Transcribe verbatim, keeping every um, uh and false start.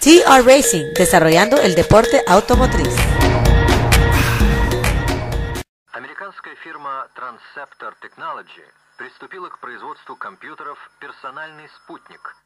T R Racing, desarrollando el deporte automotriz. Американская фирма Transceptor Technology приступила к производству компьютеров «Персональный спутник»,